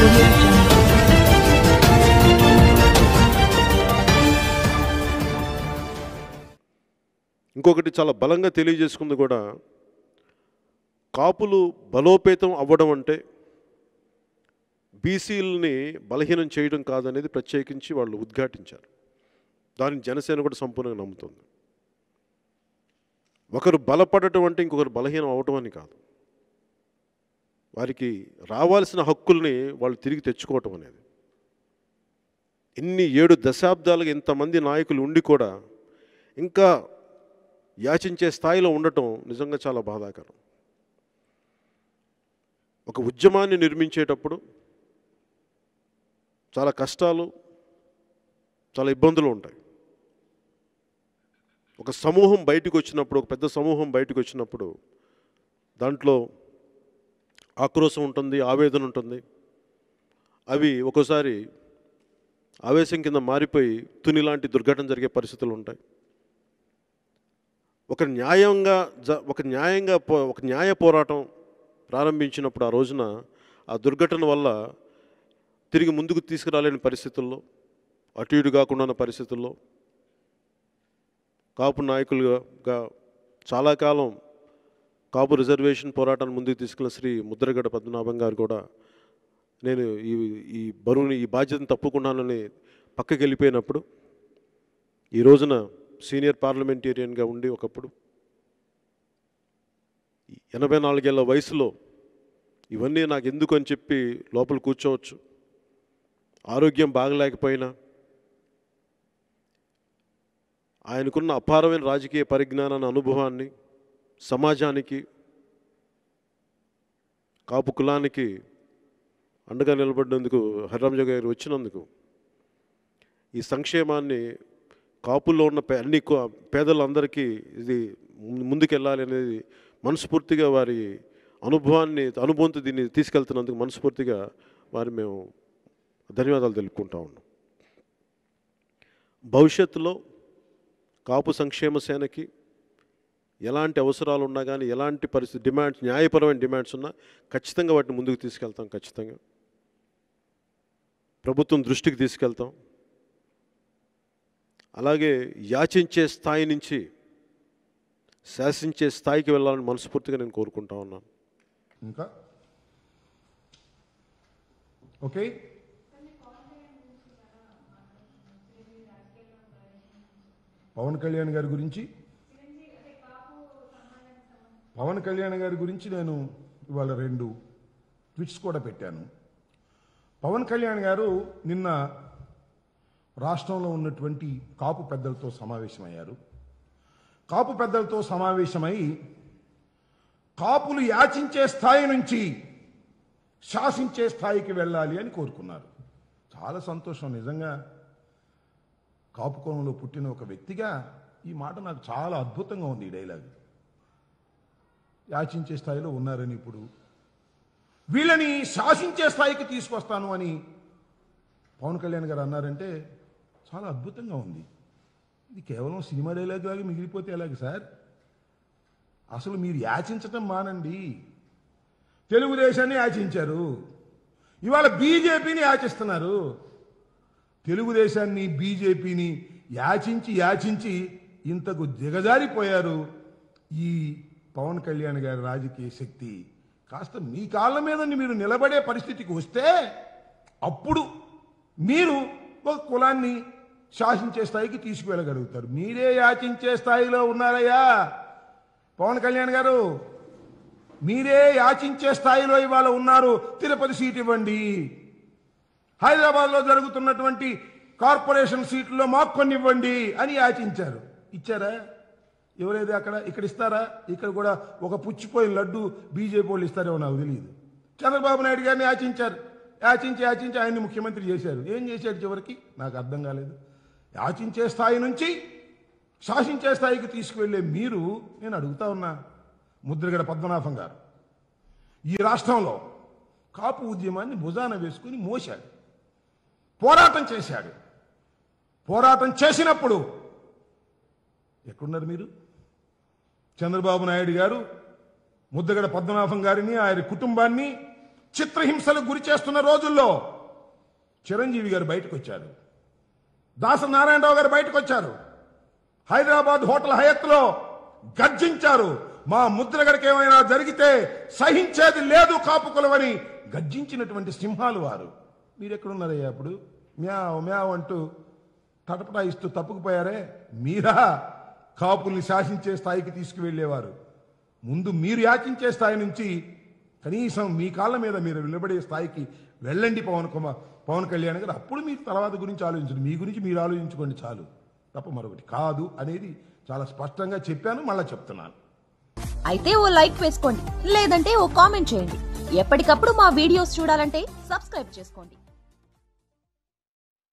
audio jungle. ఇంకొకటి చాలా బలంగా తెలియజేసుకుంది కూడా, కాపులు బలోపేతం అవ్వడం అంటే బీసీలని బలహీనం చేయడం కాదనేది ప్రత్యేకించి వాళ్ళు ఉద్ఘాటించారు. దాన్ని జనసేన కూడా సంపూర్ణంగా నమ్ముతుంది. ఒకరు బలపడటం అంటే ఇంకొకరు బలహీనం అవ్వటం అని కాదు, వారికి రావాల్సిన హక్కుల్ని వాళ్ళు తిరిగి తెచ్చుకోవటం అనేది. ఇన్ని 7 దశాబ్దాలుగా ఇంతమంది నాయకులు ఉండి కూడా ఇంకా యాచించే స్థాయిలో ఉండటం నిజంగా చాలా బాధాకరం. ఒక ఉద్యమాన్ని నిర్మించేటప్పుడు చాలా కష్టాలు, చాలా ఇబ్బందులు ఉంటాయి. ఒక సమూహం బయటకు వచ్చినప్పుడు, ఒక పెద్ద సమూహం బయటకు వచ్చినప్పుడు దాంట్లో ఆక్రోశం ఉంటుంది, ఆవేదన ఉంటుంది. అవి ఒక్కోసారి ఆవేశం కింద మారిపోయి తుని లాంటి దుర్ఘటన జరిగే పరిస్థితులు ఉంటాయి. ఒక న్యాయ పోరాటం ప్రారంభించినప్పుడు ఆ రోజున ఆ దుర్ఘటన వల్ల తిరిగి ముందుకు తీసుకురాలేని పరిస్థితుల్లో, అటు ఇటు కాకుండా ఉన్న పరిస్థితుల్లో కాపు నాయకులుగా చాలా కాలం కాపు రిజర్వేషన్ పోరాటాన్ని ముందుకు తీసుకెళ్ళిన శ్రీ ముద్రగడ పద్మనాభం గారు కూడా నేను ఈ బరువుని, ఈ బాధ్యతను తప్పుకున్నానని పక్కకి వెళ్ళిపోయినప్పుడు, ఈ రోజున సీనియర్ పార్లమెంటేరియన్గా ఉండి ఒకప్పుడు 84 ఏళ్ల వయసులో ఇవన్నీ నాకు ఎందుకు అని చెప్పి లోపల కూర్చోవచ్చు. ఆరోగ్యం బాగలేకపోయినా ఆయనకున్న అపారమైన రాజకీయ పరిజ్ఞానాన్ని, అనుభవాన్ని సమాజానికి, కాపు కులానికి అండగా నిలబడినందుకు, హరిరామజోగయ్య గారు వచ్చినందుకు, ఈ సంక్షేమాన్ని కాపుల్లో ఉన్న అన్ని పేదలందరికీ ఇది ముందుకెళ్ళాలి అనేది మనస్ఫూర్తిగా వారి అనుభవంతో దీన్ని తీసుకెళ్తున్నందుకు మనస్ఫూర్తిగా వారి మేము ధన్యవాదాలు తెలుపుకుంటా ఉన్నాం. భవిష్యత్తులో కాపు సంక్షేమ సేనకి ఎలాంటి అవసరాలు ఉన్నా కానీ, ఎలాంటి పరిస్థితి డిమాండ్స్, న్యాయపరమైన డిమాండ్స్ ఉన్నా ఖచ్చితంగా వాటిని ముందుకు తీసుకెళ్తాం. ఖచ్చితంగా ప్రభుత్వం దృష్టికి తీసుకెళ్తాం. అలాగే యాచించే స్థాయి నుంచి శాసించే స్థాయికి వెళ్ళాలని మనస్ఫూర్తిగా నేను కోరుకుంటా ఉన్నాను. ఇంకా ఓకే, పవన్ కళ్యాణ్ గారి గురించి నేను ఇవాళ 2 ట్వీట్స్ కూడా పెట్టాను. పవన్ కళ్యాణ్ గారు నిన్న రాష్ట్రంలో ఉన్నటువంటి కాపు పెద్దలతో సమావేశమయ్యారు. కాపు పెద్దలతో సమావేశమై కాపులు యాచించే స్థాయి నుంచి శాసించే స్థాయికి వెళ్ళాలి అని కోరుకున్నారు. చాలా సంతోషం. నిజంగా కాపు కులంలో పుట్టిన ఒక వ్యక్తిగా ఈ మాట నాకు చాలా అద్భుతంగా ఉంది. ఈ డైలాగ్ యాచించే స్థాయిలో ఉన్నారని, ఇప్పుడు వీళ్ళని శాసించే స్థాయికి తీసుకొస్తాను అని పవన్ కళ్యాణ్ గారు అన్నారంటే చాలా అద్భుతంగా ఉంది. ఇది కేవలం సినిమా డైలాగ్ లాగా మిగిలిపోతే ఎలాగ సార్? అసలు మీరు యాచించటం మానండి. తెలుగుదేశాన్ని యాచించారు, ఇవాళ బీజేపీని యాచిస్తున్నారు. తెలుగుదేశాన్ని, బీజేపీని యాచించి ఇంతకు దిగజారిపోయారు. ఈ పవన్ కళ్యాణ్ గారి రాజకీయ శక్తి కాస్త మీ కాళ్ళ మీద మీరు నిలబడే పరిస్థితికి వస్తే అప్పుడు మీరు ఒక కులాన్ని శాసించే స్థాయికి తీసుకువెళ్ళగలుగుతారు. మీరే యాచించే స్థాయిలో ఉన్నారయ్యా పవన్ కళ్యాణ్ గారు. మీరే యాచించే స్థాయిలో ఇవాళ ఉన్నారు. తిరుపతి సీట్ ఇవ్వండి, హైదరాబాద్లో జరుగుతున్నటువంటి కార్పొరేషన్ సీట్లలో మాకు కొన్ని ఇవ్వండి అని యాచించారు. ఇచ్చారా? ఎవరైతే ఇక్కడ ఇస్తారా? ఇక్కడ కూడా ఒక పుచ్చిపోయిన లడ్డు బీజేపీ వాళ్ళు ఇస్తారేమో నాకు తెలియదు. చంద్రబాబు నాయుడు గారిని యాచించి ఆయన్ని ముఖ్యమంత్రి చేశారు. ఏం చేశాడు చివరికి? నాకు అర్థం కాలేదు. యాచించే స్థాయి నుంచి శాసించే స్థాయికి తీసుకువెళ్ళే మీరు, నేను అడుగుతా ఉన్నా, ముద్రగడ పద్మనాభం గారు ఈ రాష్ట్రంలో కాపు ఉద్యమాన్ని భుజాన వేసుకుని మోశాడు, పోరాటం చేశాడు. పోరాటం చేసినప్పుడు ఎక్కడున్నారు మీరు? చంద్రబాబు నాయుడు గారు ముద్రగడ పద్మనాభం గారిని, ఆయన కుటుంబాన్ని చిత్రహింసలకు గురి చేస్తున్న రోజుల్లో చిరంజీవి గారు బయటకు వచ్చారు, దాస నారాయణరావు గారు బయటకు వచ్చారు, హైదరాబాద్ హోటల్ హయత్లో గర్జించారు. మా ముద్రగడకి ఏమైనా జరిగితే సహించేది లేదు కాపు కులమని గర్జించినటువంటి సింహాలు వారు. మీరెక్కడున్నారయ్యా అప్పుడు? మ్యావ్ మ్యావ్ అంటూ తటపటాయిస్తూ తప్పుకుపోయారే. మీరా కాపుల్ని శాసించే స్థాయికి తీసుకువెళ్ళేవారు? ముందు మీరు యాచించే స్థాయి నుంచి కనీసం మీ కాళ్ళ మీద మీరు నిలబడే స్థాయికి వెళ్ళండి పవన్ కళ్యాణ్ గారు. అప్పుడు మీరు తర్వాత గురించి ఆలోచించండి. మీ గురించి మీరు ఆలోచించుకోండి చాలు, తప్ప మరొకటి కాదు అనేది చాలా స్పష్టంగా చెప్పాను, మళ్ళా చెప్తున్నాను. అయితే ఓ లైక్ వేసుకోండి, లేదంటే ఓ కామెంట్ చేయండి. ఎప్పటికప్పుడు మా వీడియోస్ చూడాలంటే సబ్స్క్రైబ్ చేసుకోండి.